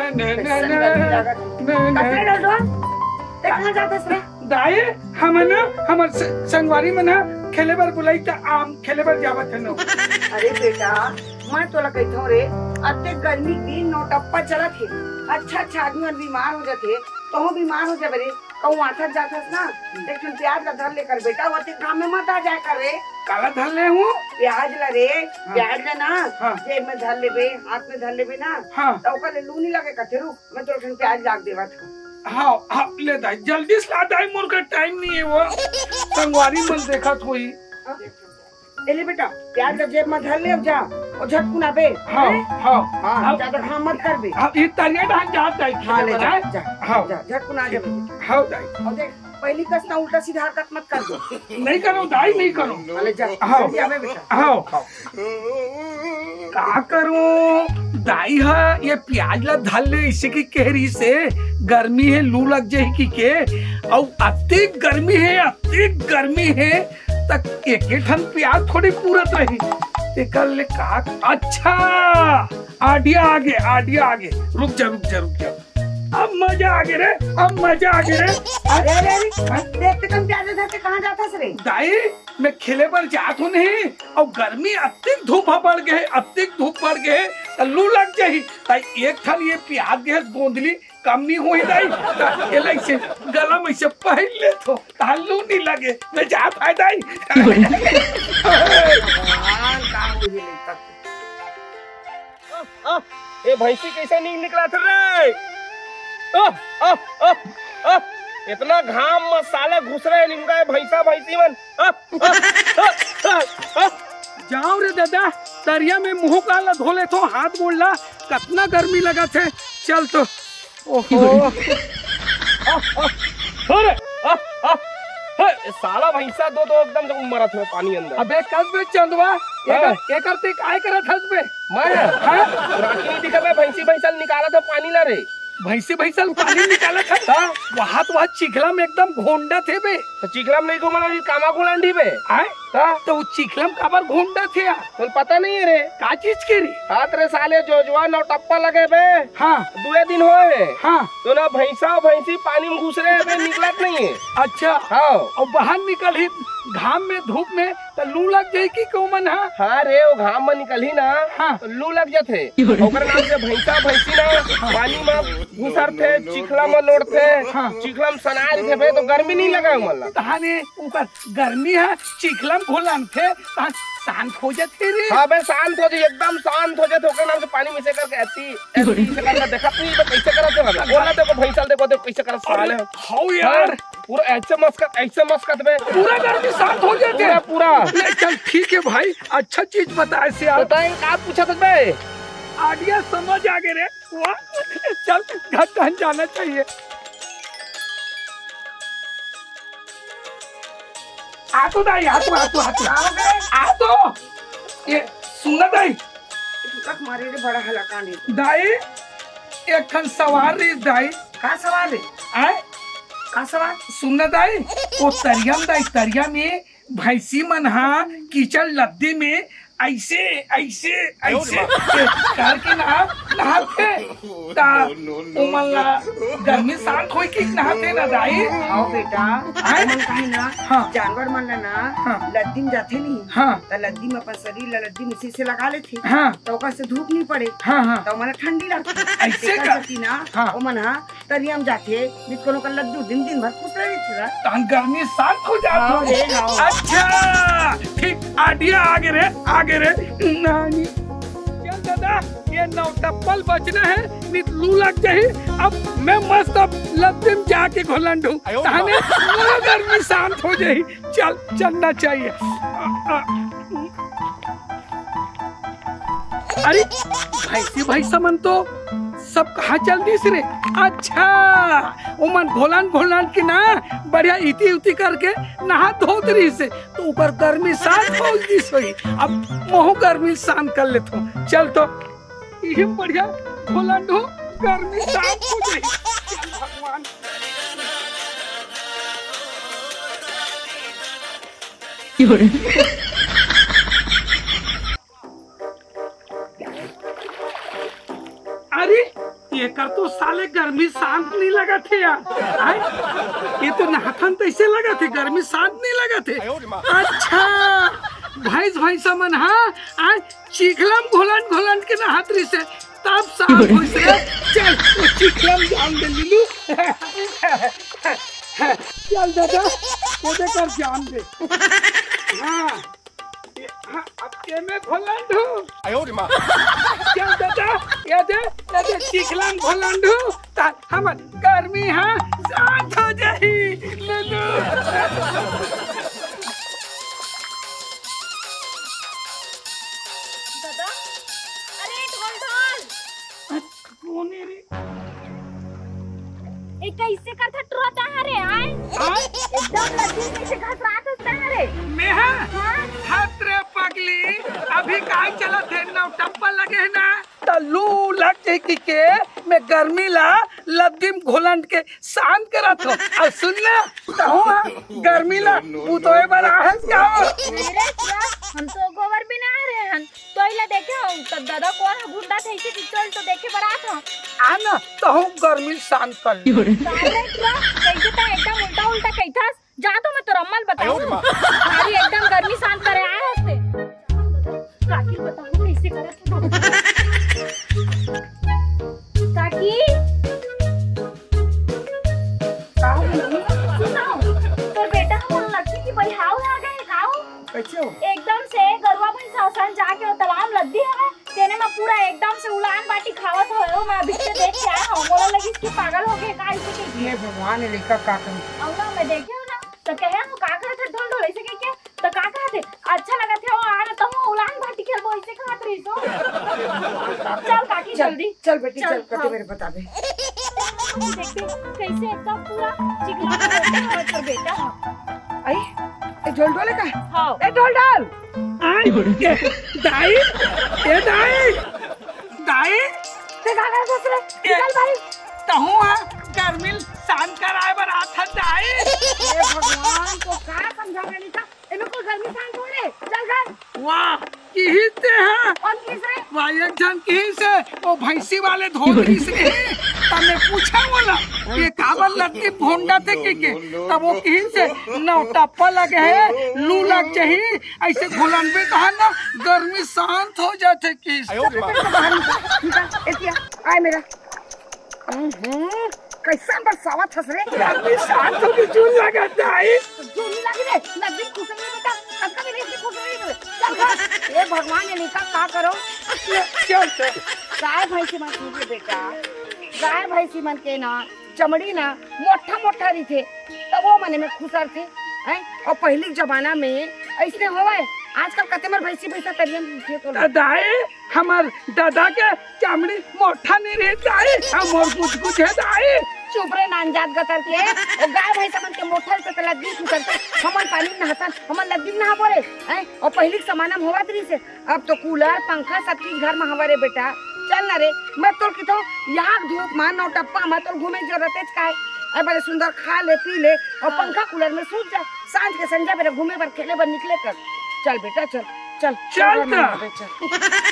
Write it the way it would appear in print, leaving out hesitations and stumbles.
दाए हम ना हमर संगवारी में ना खेले बर बुलाई त आम खेले बर जावत है। अरे बेटा मैं तोला कहता रे अत्ते गर्मी दिन नौटप्पा चलत है। अच्छा आदमी और बीमार हो जाते तो हम बीमार हो जाबे रे कहूँ आठत जाथस ना लेकिन प्याज का धर लेकर बेटा होते काम में मत आ जाए कर रे। काला धर ले हूँ प्याज ला रे प्याज ले ना जेब में धर लेबे हाथ में धर लेबे ना तो ओकर ले लू नहीं लगे कथे रुक मैं तोरा प्याज लाग देवा था। हाँ हाँ ले दाई जल्दी से ला दाई मोर का टाइम नहीं है वो संगवारी मन देखा थोई। ले बेटा प्याज का जेब में धर ले अब जा और झटकुन आबे। हाँ हाँ हाँ ज्यादा काम मत कर बे। हाँ ये तरिया ढांग जा दाई। हाँ ले जा जा हाँ झटकुन आ जा। हाँ दाई और देख पहली कस ना उल्टा सीधा हरकत मत कर दो। नहीं करो दाई नहीं करो। ले जा हाँ आबे बेटा। हाँ का करूं दाई है ये प्याज ला धर ले इसे की कहरी से गर्मी है लू लग जाए की के और अति गर्मी है तक एक ठन प्याज थोड़ी पूरत रही ते कर ले का। अच्छा आडिया आगे रुक जा अब मजा आ गया रे। अरे देखते कम प्याज धर के कहाँ जाता रे दाई मैं खेले पर जात हूँ नहीं और गर्मी अत्यधिक धूप बढ़ गए लू लग जाही ताई एक ठन ये प्याज गैस गोंदली कम नहीं हुई दाई से गला में से पहले तो लू नहीं लगे मैं जा फायदा ही। ये भैंसी कैसे नहीं निकला था रे। इतना घाम मसाले घुस रहे निमका भैंसी मन। जाओ रे दादा तरिया में मुंह काला धोले तो हाथ बोलला कितना गर्मी लगा थे चल तो। ओहो साला भैंसा दो एकदम जब मरा थे पानी अंदर। अबे कस बे चंदवा एक करते काय करत हस बे मैं राखी नहीं दिखा बे भैंसा निकाला था पानी ला रे। भैंसी पानी निकाला था वहाँ तो चिखला में एकदम घोंडा थे बे। तो चिखला में नहीं घूमना कामा गुलांडी बे आए तो वो चिखलम काबर घोंडा थे तो पता नहीं है रे का चीज के री। हाँ तेरे साले जोजवा नौटप्पा लगे बे। हाँ 2 दिन हुए। हाँ तो ना भैंसा और भैंसी पानी में घुस रहे हैं निकलत नहीं है। अच्छा हाँ और बाहर निकल ही घाम में धूप में तो लू लग जाये की कौन। हाँ रे वो घाम में निकल ही ना हाँ तो लू लग जाते ओकर नाम से भैंसा भैंसी ना पानी में घुसर थे चिखला में लोड़ते चिखला में सनार थे बे तो गर्मी नहीं लगा मतलब तहाने ऊपर गर्मी है चिखला में घोलन थे शांत हो जाते रे। हाँ बे शांत हो जाए एकदम शांत हो जाते ओकर नाम से पानी में से करके ऐसी से करके देखा नहीं तो कैसे करते वाला बोला देखो भैंसा देखो कैसे करत साले हाउ यार पूरा ऐसे मस्कत में पूरा गर्मी शांत हो जाते हैं पूरा। चल ठीक है भाई अच्छा चीज बता ऐसे यार बताएं का पूछा था बे आइडिया समझ आ गए रे चल घर कहीं जाना चाहिए। आ तो दाई आ तो ये सुनना दाई मारे रे बड़ा हलाका नहीं दाई एक खन सवार रे दाई का सवाल है आए का सवाल सुनना दाई वो तरिया में भैंसी मन हा कीचड़ लद्दी में ऐसे करके नहाते गर्मी शांत हो कि नहाते ना दाई। हाँ बेटा मन कहीं ना जानवर मन ना लद्दी में जाते नहीं तो लद्दी में अपन शरीर लद्दी में से लगा लेते तो ओकर से धूप नहीं पड़े तो मन ठंडी लगती ऐसे करती ना वो मन तरिया में जाते बिल्कुल का लड्डू दिन भर खुश रहे थे गर्मी शांत हो जाती। अच्छा ठीक आइडिया आगे रे नानी चल दादा ये नौटप्पल बचना है नहीं लू लग जाए। अब मैं मस्त अब लद्दी में जाके घोलन ढूं ताने गर्मी शांत हो जाए चलना चाहिए। अरे भैंसा मन तो सब कहाँ चल दिस रे। अच्छा उमन घोलन की ना बढ़िया इति उति करके नहा धोत रही से तो ऊपर गर्मी शांत हो दिस हुई। अब मोह गर्मी शांत कर लेता हूँ चल तो ये बढ़िया घोलन ढो गर्मी शांत हो गई। भगवान अरे ये कर तो साले गर्मी शांत नहीं लगा थे यार। आय? ये तो नहाथन तो ऐसे लगा थे, गर्मी शांत नहीं लगा थे। अच्छा भैंसा मन हाँ आज चिखलम घोलंट घोलंट के नहातरी से तब शांत हो से। चल वो चिखलम जान दे लीलू। चल दादा वो देकर जान दे। हाँ हाँ अब के में घोलंट हूँ। चल दादा ये दे चिखलम घोलंट हूँ ता हम गर्मी हाँ शांत हो जाही। लीलू कैसे करता टुरता है रे आए एकदम लड्डू कैसे घसरात होता है रे मैं हाथ रे पगली अभी काहे चला थे नौटप्पा लगे है ना तल्लू लग जाए के मैं गर्मी ला लद्दीम घोलंट के शांत करा थो। अब सुन ले तो गर्मी ला पुतोए बड़ा है क्या मेरे क्या हम तो गोबर भी ना रहे हैं तो इला देखे हो तब दादा कौन गुंडा थे इसे चल तो देखे बड़ा था आना तो हम गर्मी शांत कर अरे क्या कैसे तो एकदम उल्टा उल्टा कहता जा तो मैं तो रम्मल बताऊं अरे एकदम गर्मी शांत करे आए हस्ते काकी बताओ कैसे करे काकी सुनाओ तो बेटा हम लड़की की बलिहाव आ गए गाँव कैसे हो एकदम से गरुआ भैंसा सन जाके तालाब लद्दी है तेने में पूरा एकदम से उलान बाटी खावत हो मैं अभी से देख के आया हूं बोला लगी इसकी पागल हो गए का ऐसे के ये भगवान ने लिखा का करूं अब ना मैं देखे हो ना तो कहे हम का करे थे ढोल ढोल ऐसे के तो का कहते अच्छा लगा थे वो आ रहा तो हम उलान बाटी खेलबो ऐसे खात रही सो चल काकी जल्दी चल बेटी चल कते मेरे बता दे देखते कैसे एकदम पूरा चिकना कर बेटा आई ए ढोल ढोले का हां ए ढोल ढोल दाई ए दाई दाई ते गाना ससुर चल भाई तहु गर्मी शांत कराए बर आथा दाई ए भगवान को का समझा रही था एमे कोई गर्मी शांत हो रे चल घर वाह किहिते हैं कौन किस रे भाई एक जन किहि से वो भैंसी वाले धोती से तने पूछा बोला ये काबर लगती भोंडा थे के तब वो किहि से नौटप्पा लगे है लू लग जाही ऐसे घुलन में कहा ना गर्मी शांत हो जाते किस आए मेरा कैसा बरसावत हंस रे गर्मी शांत हो के जून लगाता है जून लगी रे नजदीक खुश नहीं बेटा कब भी नहीं खुश नहीं चल ये भगवान ने लिखा का करो चल गाय भैंसी मन के बेटा गाय भैंसी मन के ना चमड़ी ना मोटा मोटा रही थे तब वो मने में खुशर थे हैं और पहले जमाना में ऐसे होवे आजकल कते मर भैंसी भैंसा तरियन थे तो दादाए हमार दादा के चमड़ी मोटा नहीं रहता है हम और कुछ है दाई चुप रे नानजात गतर के और गाय भैंसा मन के मोठल से लद्दी उतरते हमन पानी में नहाता हमन लद्दी में नहा पड़े हैं और पहले के जमाना में होवा तरी से अब तो कूलर पंखा सब चीज घर में हमारे बेटा चल ना रे मैं तो की तो यहाँ धूप मान नौटप्पा मैं तो घूमे जरूरत है का है बड़े सुंदर खा ले पी ले और पंखा कूलर में सूत जा सांझ के संजा मेरे घूमे पर खेले पर निकले कर चल बेटा चल चल चल